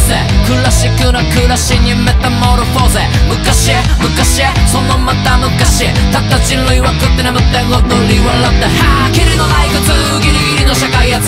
ぜクラシックな暮らしにメタモルフォーゼ昔そのまた昔たった人類は食って眠って踊り笑ってはあキリのない苦痛ギリギリの社会へ